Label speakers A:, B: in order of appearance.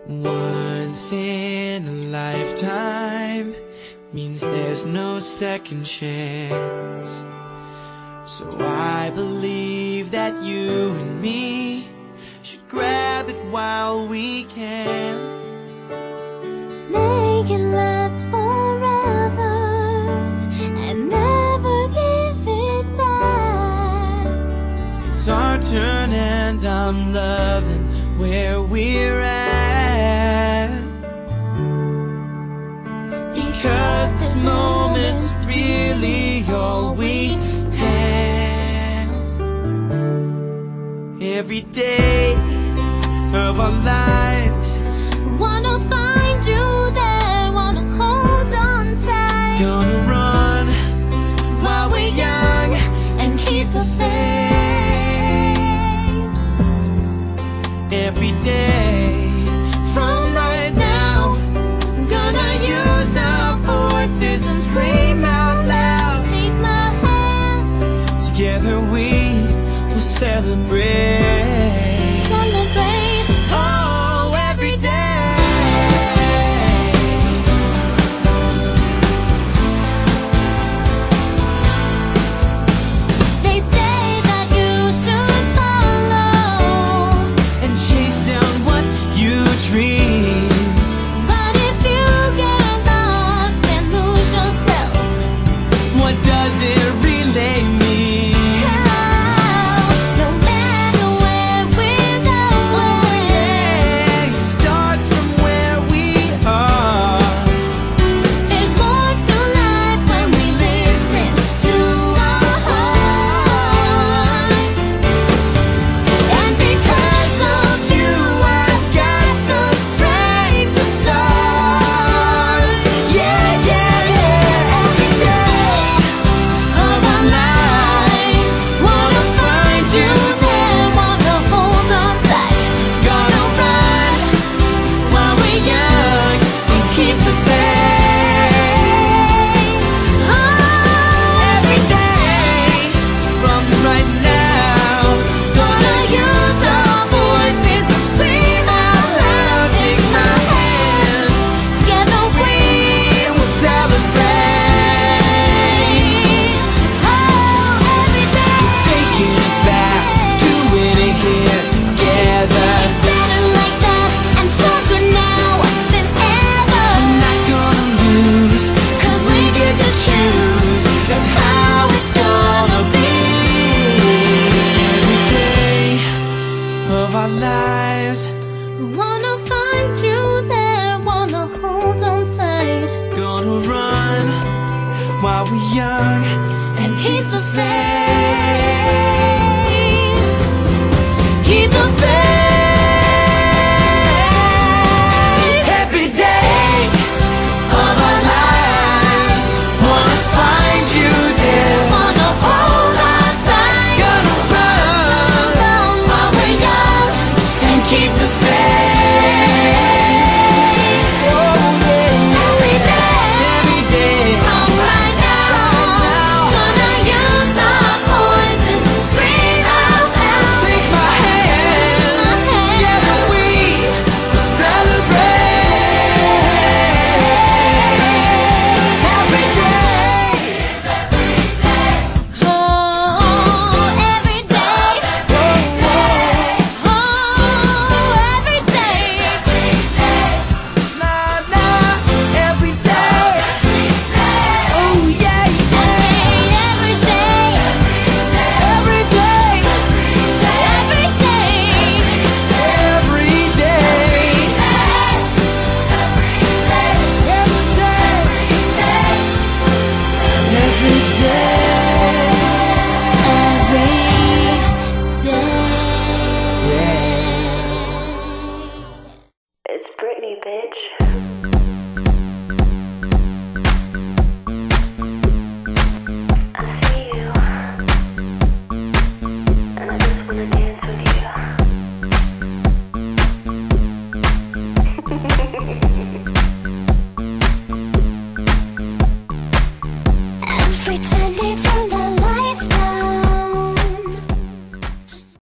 A: Once in a lifetime means there's no second chance. So I believe that you and me should grab it while we can.
B: Make it last forever and never give it back.
A: It's our turn and I'm loving where we're at, because this moment's really all we have. Every day of our lives,
B: wanna find you there, wanna hold on tight.
A: gonna run while we're young and keep the faith. Every day from right now, gonna use our voices and scream out loud.
B: Take my hand,
A: Together we will celebrate.
B: celebrate.
A: Oh, every day.
B: They say that you should follow,
A: And chase down what you dream.
B: but if you get lost and lose yourself,
A: What does it really mean?
B: no matter where we're
A: Oh
B: going,
A: yeah, it starts from where we are.
B: there's more to life when we listen to our hearts. And because of you, I've got the strength to start. Yeah, yeah, yeah. Every day of our lives, wanna find you there, wanna hold on tight.
A: Gonna run while we're young and keep the faith.
B: Every day,
A: From right now,
B: gonna use our voices to scream out loud. Take my hand, together we
A: we'll celebrate.
B: every day.
A: Taking it back, doing it here together.
B: It's better like that and stronger now than ever.
A: Not gonna lose, 'cause we get to choose. That's how it's gonna be. Every day of our lives,
B: Wanna find you there, wanna hold on tight.
A: gonna run while we're young
B: And keep the faith. Keep the faith.
A: every day of our lives. Wanna find you there.
B: Wanna hold on tight.
A: Gonna run
B: Run while we're young
A: and keep the faith. Oh yeah,
B: every day.
A: every day.
B: From right now, gonna use our voices to scream out loud.
A: Take my hand,
B: My hand.
A: together we will celebrate. Every day.
B: Oh, every day. Oh, every day.
A: Nah, nah, every day. Oh yeah,
B: I say every day.
A: every day,
B: Every day.
A: every day, every day.
C: It's Britney, bitch. I see you, and I just wanna dance.